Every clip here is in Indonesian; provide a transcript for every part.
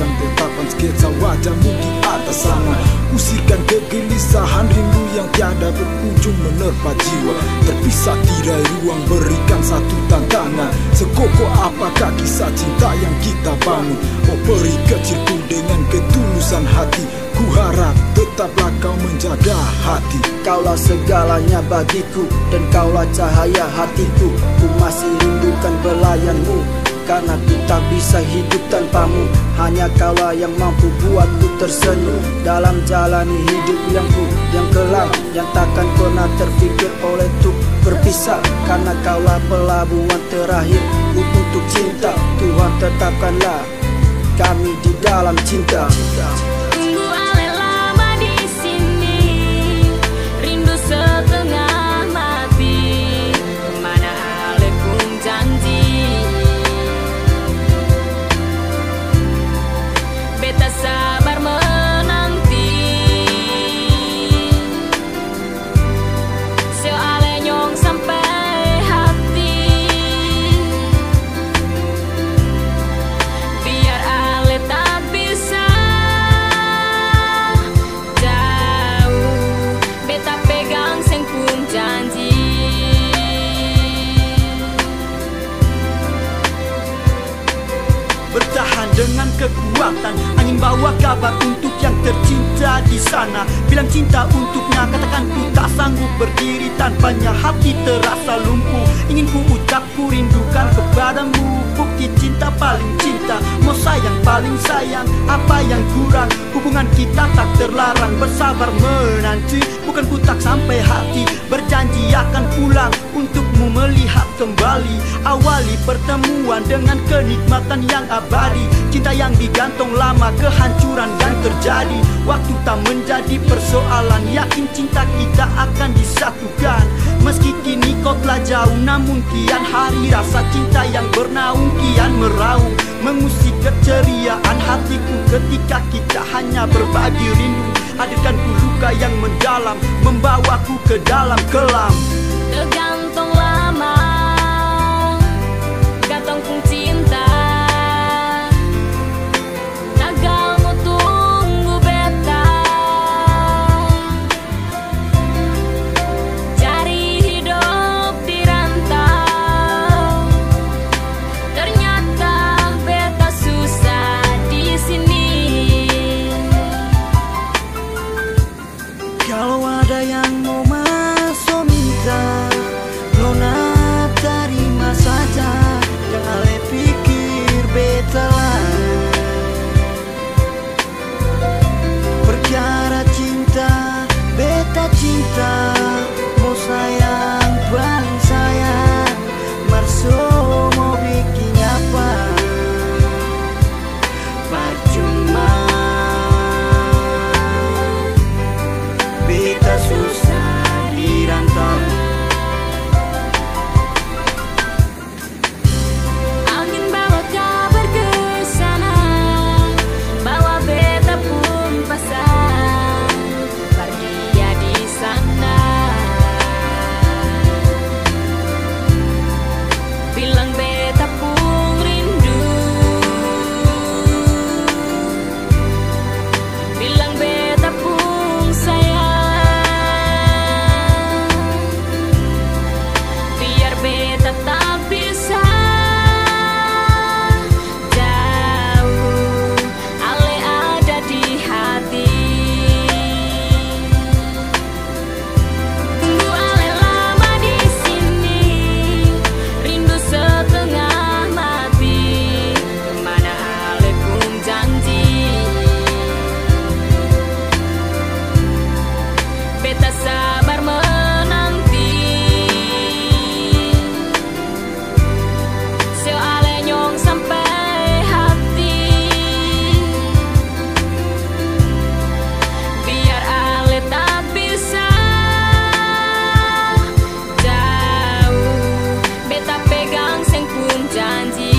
Gambarkan tetapan sketsa wajahmu di atas sana. Usirkan kegelisahan rindu yang tiada berujung menerpa jiwa. Terpisah tirai ruang, berikan satu tantangan. Sekokoh apakah kisah cinta yang kita bangun? Oh peri kecilku dengan ketulusan hati, ku harap tetaplah kau menjaga hati. Kaulah segalanya bagiku dan kaulah cahaya hatiku. Ku masih rindukan belayanmu, karena ku tak bisa hidup tanpamu. Hanya kaulah yang mampu buatku tersenyum dalam jalani hidup yang kelam, yang takkan pernah terfikir olehku berpisah. Karena kaulah pelabuhan terakhir untuk cinta. Tuhan tetapkanlah kami di dalam cinta. Tunggu ale lama di sini, rindu setengah mati. Kemana ale pun janji, beta sabar menanti. Seo ale nyong sampai hati, biar ale tak bisa jauh. Beta pegang seng pun janji. Bertahan dengan kekuatan, angin bawa kabar untuk yang tercinta di sana. Bilang cinta untuknya, katakan ku tak sanggup berdiri tanpanya. Hati terasa lumpuh, ingin ku ucap ku rindukan kepadamu. Bukti cinta paling cinta, mau sayang paling sayang. Apa yang kurang, hubungan kita tak terlarang. Bersabar menanti, bukan ku tak sampai hati. Berjanji akan pulang untukmu melihat kembali. Awali pertemuan dengan kenikmatan yang abadi. Cinta yang digantung lama, kehancuran yang terjadi. Waktu tak menjadi persoalan, yakin cinta kita akan disatukan. Meski kini kau telah jauh, namun kian hari rasa cinta yang bernaung kian meraung. Mengusik keceriaan hatiku ketika kita hanya berbagi rindu. Hadirkan ku luka yang mendalam, membawaku ke dalam kelam. Tergantung lama, gantung pun cinta. Nagalmu tunggu beta, cari hidup di rantau. Ternyata beta susah di sini. Kalau ada yang mau masuk minta, nona terima saja. Jangan ale pikir beta lah. Perkara cinta, beta cinta. Mau sayang paling sayang, marso mau bikin apa? Percuma, beta susah di rantau. Angin bawa kabar ke sana, bawa beta pun pasang. Pergi ya di sana, bilang beta pun rindu, bilang beta pun sayang. Biar beta tak bisa jauh, ale ada di hati. Tunggu ale lama di sini, rindu setengah mati. Kemana ale pun janji, beta sabar menanti. Seo ale nyong sampai hati, biar ale tak bisa jauh. Beta pegang seng pun janji.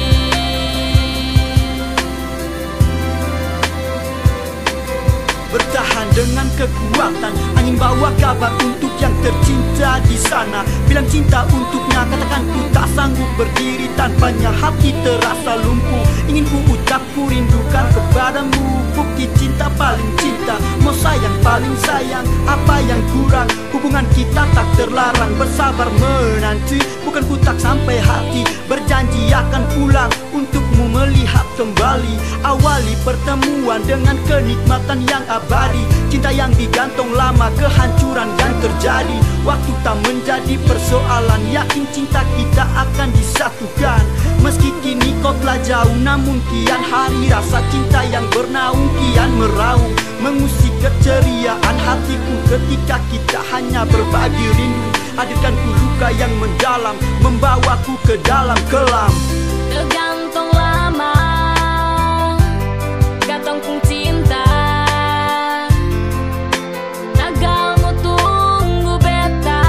Bertahan dengan kekuatan, angin bawa kabar untuk yang tercinta di sana. Bilang cinta untuknya, katakan ku tak sanggup berdiri tanpanya. Hati terasa lumpuh, ingin ku ucap ku rindukan paling cinta, mau sayang paling sayang. Apa yang kurang, hubungan kita tak terlarang. Bersabar menanti, bukan ku tak sampai hati. Berjanji akan pulang untukmu melihat kembali. Awali pertemuan dengan kenikmatan yang abadi. Cinta yang digantung lama, kehancuran yang terjadi. Waktu tak menjadi persoalan, yakin cinta kita akan disatukan. Meski kini kau telah jauh, namun kian hari rasa cinta yang bernaung kian meraung. Mengusik keceriaan hatiku ketika kita hanya berbagi rindu. Hadirkan ku luka yang mendalam, membawaku ke dalam kelam. Tergantung lama, gantung pun cinta. Tagalmu tunggu beta,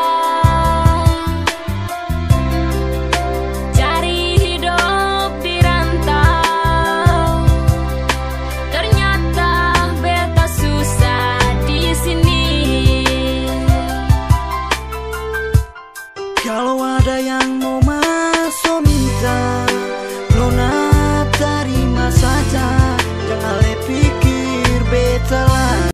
cari hidup di rantau. Ternyata beta susah di sini. Kalau ada yang mau masuk minta, nona terima saja. Jangan lepik